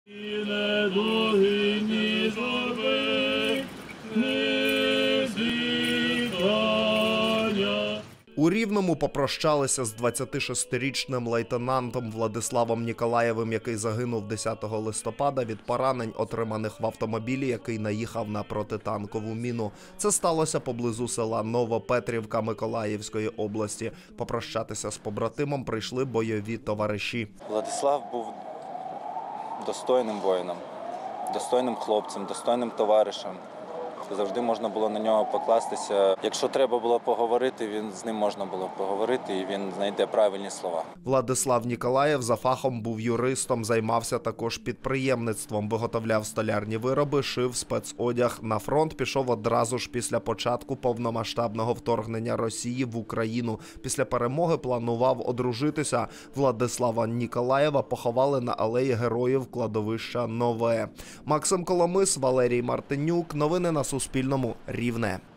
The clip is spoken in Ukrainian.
У Рівному попрощалися з 26-річним лейтенантом Владиславом Ніколаєвим, який загинув 10 листопада від поранень, отриманих в автомобілі, який наїхав на протитанкову міну. Це сталося поблизу села Новопетрівка Миколаївської області. Попрощатися з побратимом прийшли бойові товариші. Владислав був достойним воїном, достойним хлопцем, достойним товаришем. Завжди можна було на нього покластися. Якщо треба було поговорити, з ним можна було поговорити, і він знайде правильні слова. Владислав Ніколаєв за фахом був юристом, займався також підприємництвом, виготовляв столярні вироби, шив спецодяг. На фронт пішов одразу ж після початку повномасштабного вторгнення Росії в Україну. Після перемоги планував одружитися. Владислава Ніколаєва поховали на алеї Героїв кладовища Нове. Максим Коломис, Валерій Мартинюк. Новини на Суспільному. Рівне.